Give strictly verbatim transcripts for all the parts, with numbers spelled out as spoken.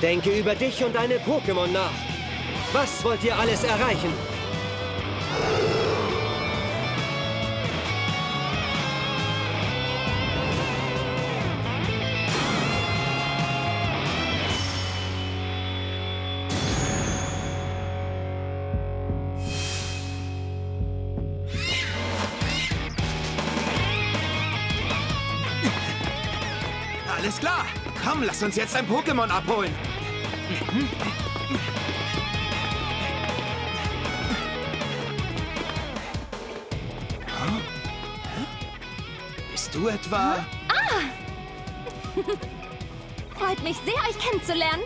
Denke über dich und deine Pokémon nach. Was wollt ihr alles erreichen? Alles klar. Komm, lass uns jetzt ein Pokémon abholen. Bist du etwa... Ah! Freut mich sehr, euch kennenzulernen.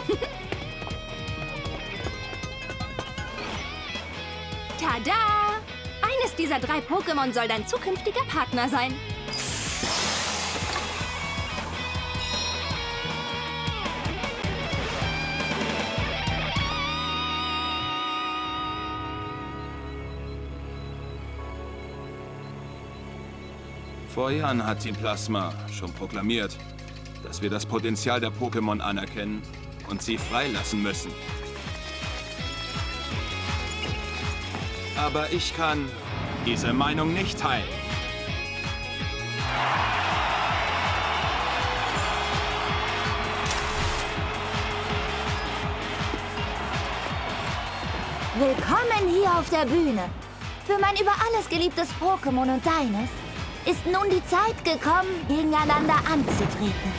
Tada! Eines dieser drei Pokémon soll dein zukünftiger Partner sein. Vor Jahren hat Team Plasma schon proklamiert, dass wir das Potenzial der Pokémon anerkennen und sie freilassen müssen. Aber ich kann diese Meinung nicht teilen. Willkommen hier auf der Bühne. Für mein über alles geliebtes Pokémon und deines ist nun die Zeit gekommen, gegeneinander anzutreten.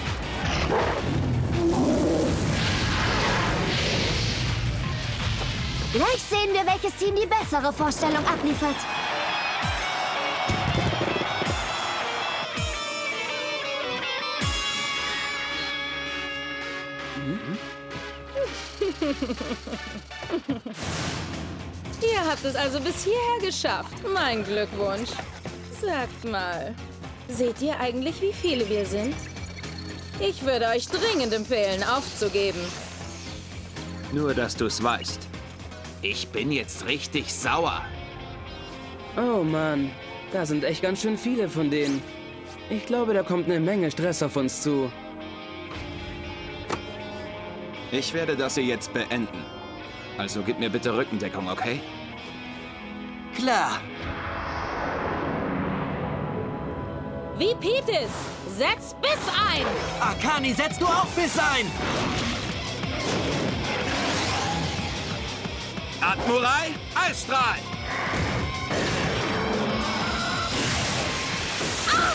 Gleich sehen wir, welches Team die bessere Vorstellung abliefert. Ihr habt es also bis hierher geschafft. Mein Glückwunsch. Sagt mal, seht ihr eigentlich, wie viele wir sind? Ich würde euch dringend empfehlen, aufzugeben. Nur, dass du es weißt. Ich bin jetzt richtig sauer. Oh Mann, da sind echt ganz schön viele von denen. Ich glaube, da kommt eine Menge Stress auf uns zu. Ich werde das hier jetzt beenden. Also gib mir bitte Rückendeckung, okay? Klar. Wie Pietis, setz Biss ein! Akani, setz du auch Biss ein! Admurai, Eisstrahl! Ah!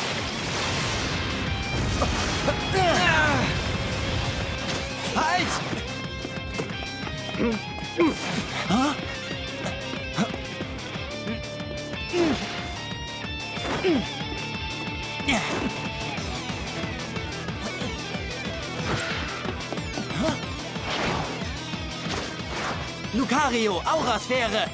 Halt! Huh? Lucario, Aurasphäre!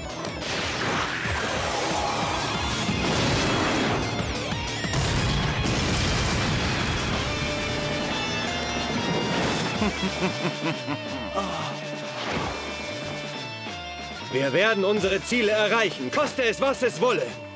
Wir werden unsere Ziele erreichen, koste es, was es wolle.